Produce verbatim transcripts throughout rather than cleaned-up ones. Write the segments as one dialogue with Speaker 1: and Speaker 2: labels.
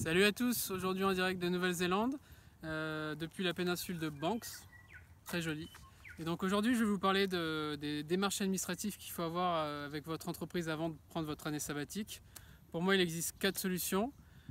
Speaker 1: Salut à tous, aujourd'hui en direct de Nouvelle-Zélande, euh, depuis la péninsule de Banks, très jolie. Et donc aujourd'hui je vais vous parler de, des démarches administratives qu'il faut avoir avec votre entreprise avant de prendre votre année sabbatique. Pour moi il existe quatre solutions: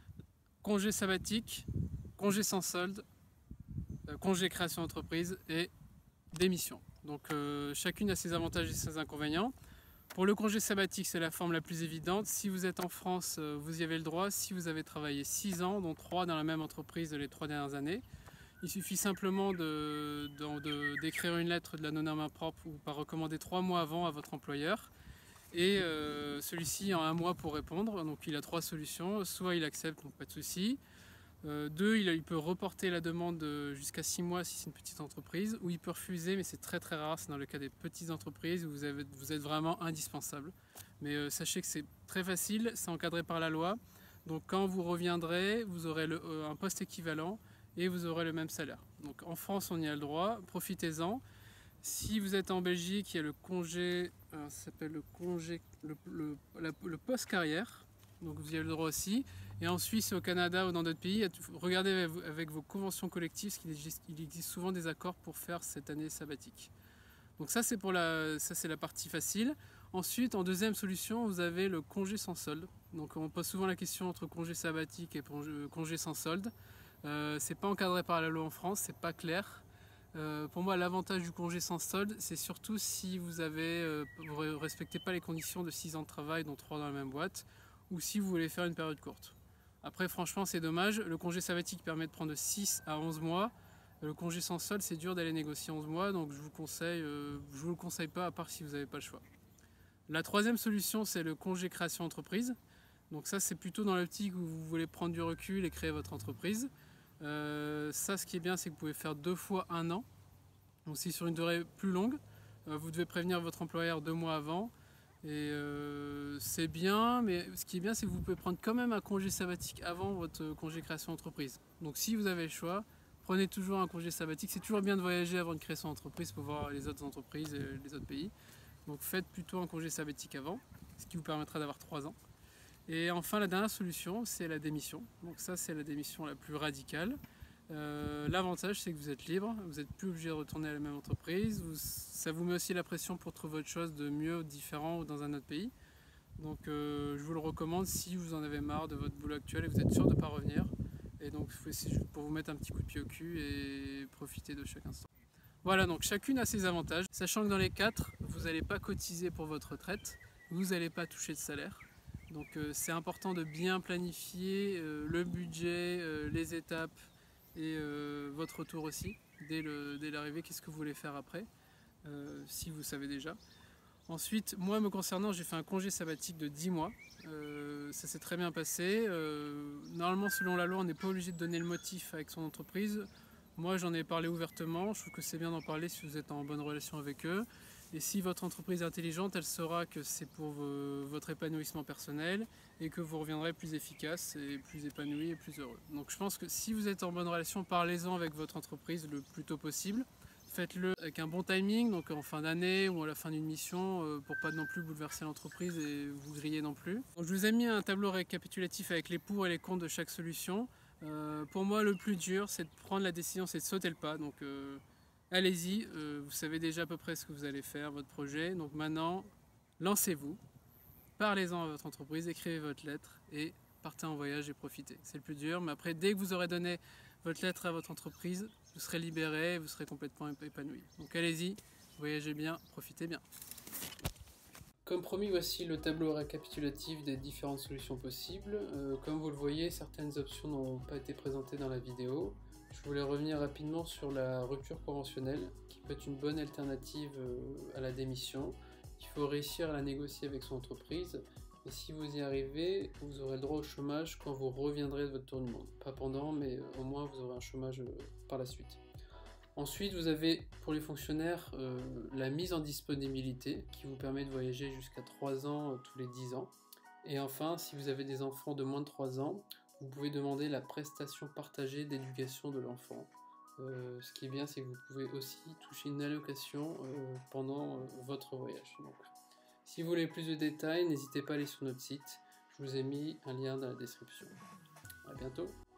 Speaker 1: congé sabbatique, congé sans solde, euh, congé création d'entreprise et démission. Donc euh, chacune a ses avantages et ses inconvénients. Pour le congé sabbatique, c'est la forme la plus évidente. Si vous êtes en France, vous y avez le droit. Si vous avez travaillé six ans, dont trois dans la même entreprise les trois dernières années, il suffit simplement de, de, de, d'écrire une lettre de la non-main propre ou par recommander trois mois avant à votre employeur. Et euh, celui-ci a un mois pour répondre. Donc il a trois solutions. Soit il accepte, donc pas de souci. Euh, deux, il, il peut reporter la demande jusqu'à six mois si c'est une petite entreprise, ou il peut refuser, mais c'est très très rare, c'est dans le cas des petites entreprises où vous, avez, vous êtes vraiment indispensable. Mais euh, sachez que c'est très facile, c'est encadré par la loi, donc quand vous reviendrez, vous aurez le, euh, un poste équivalent et vous aurez le même salaire. Donc en France, on y a le droit, profitez-en. Si vous êtes en Belgique, il y a le congé, euh, ça s'appelle le congé, le, le, la, le post-carrière. Donc vous y avez le droit aussi. Et en Suisse, au Canada ou dans d'autres pays, regardez avec vos conventions collectives, parce qu'il existe, il existe souvent des accords pour faire cette année sabbatique. Donc ça c'est pour la, ça c'est la partie facile. Ensuite, en deuxième solution, vous avez le congé sans solde. Donc on pose souvent la question entre congé sabbatique et congé sans solde. Euh, c'est pas encadré par la loi en France, c'est pas clair. Euh, pour moi, l'avantage du congé sans solde, c'est surtout si vous avez, euh, vous respectez pas les conditions de six ans de travail, dont trois dans la même boîte, ou si vous voulez faire une période courte. Après, franchement, c'est dommage. Le congé sabbatique permet de prendre six à onze mois. Le congé sans solde, c'est dur d'aller négocier onze mois, donc je vous conseille, euh, je vous le conseille pas, à part si vous n'avez pas le choix. La troisième solution, c'est le congé création entreprise. Donc ça, c'est plutôt dans l'optique où vous voulez prendre du recul et créer votre entreprise. Euh, ça, ce qui est bien, c'est que vous pouvez faire deux fois un an. Donc si sur une durée plus longue, euh, vous devez prévenir votre employeur deux mois avant. Et euh, c'est bien, mais ce qui est bien, c'est que vous pouvez prendre quand même un congé sabbatique avant votre congé création d'entreprise. Donc si vous avez le choix, prenez toujours un congé sabbatique. C'est toujours bien de voyager avant une création d'entreprise pour voir les autres entreprises et les autres pays. Donc faites plutôt un congé sabbatique avant, ce qui vous permettra d'avoir trois ans. Et enfin, la dernière solution, c'est la démission. Donc ça, c'est la démission la plus radicale. Euh, L'avantage, c'est que vous êtes libre, vous n'êtes plus obligé de retourner à la même entreprise. Vous, ça vous met aussi la pression pour trouver autre chose de mieux, différent ou dans un autre pays. Donc euh, je vous le recommande si vous en avez marre de votre boulot actuel et vous êtes sûr de ne pas revenir. Et donc c'est pour vous mettre un petit coup de pied au cul et profiter de chaque instant. Voilà, donc chacune a ses avantages. Sachant que dans les quatre, vous n'allez pas cotiser pour votre retraite, vous n'allez pas toucher de salaire. Donc euh, c'est important de bien planifier euh, le budget, euh, les étapes et euh, votre retour aussi, dès l'arrivée, dès qu'est-ce que vous voulez faire après, euh, si vous savez déjà. Ensuite, moi me concernant, j'ai fait un congé sabbatique de dix mois, euh, ça s'est très bien passé. Euh, normalement, selon la loi, on n'est pas obligé de donner le motif avec son entreprise. Moi, j'en ai parlé ouvertement, je trouve que c'est bien d'en parler si vous êtes en bonne relation avec eux. Et si votre entreprise est intelligente, elle saura que c'est pour votre épanouissement personnel et que vous reviendrez plus efficace et plus épanoui et plus heureux. Donc je pense que si vous êtes en bonne relation, parlez-en avec votre entreprise le plus tôt possible. Faites-le avec un bon timing, donc en fin d'année ou à la fin d'une mission, pour pas non plus bouleverser l'entreprise et vous griller non plus. Donc je vous ai mis un tableau récapitulatif avec les pour et les contre de chaque solution. Euh, pour moi, le plus dur, c'est de prendre la décision, c'est de sauter le pas. Donc euh, allez-y, euh, vous savez déjà à peu près ce que vous allez faire, votre projet. Donc maintenant, lancez-vous, parlez-en à votre entreprise, écrivez votre lettre et partez en voyage et profitez. C'est le plus dur, mais après, dès que vous aurez donné votre lettre à votre entreprise, vous serez libéré, vous serez complètement épanoui. Donc allez-y, voyagez bien, profitez bien. Comme promis, voici le tableau récapitulatif des différentes solutions possibles. Euh, comme vous le voyez, certaines options n'ont pas été présentées dans la vidéo. Je voulais revenir rapidement sur la rupture conventionnelle, qui peut être une bonne alternative à la démission. Il faut réussir à la négocier avec son entreprise, et si vous y arrivez, vous aurez le droit au chômage quand vous reviendrez de votre tour du monde. Pas pendant, mais au moins vous aurez un chômage par la suite. Ensuite, vous avez pour les fonctionnaires euh, la mise en disponibilité qui vous permet de voyager jusqu'à trois ans euh, tous les dix ans. Et enfin, si vous avez des enfants de moins de trois ans, vous pouvez demander la prestation partagée d'éducation de l'enfant. Euh, ce qui est bien, c'est que vous pouvez aussi toucher une allocation euh, pendant euh, votre voyage. Donc, si vous voulez plus de détails, n'hésitez pas à aller sur notre site. Je vous ai mis un lien dans la description. À bientôt.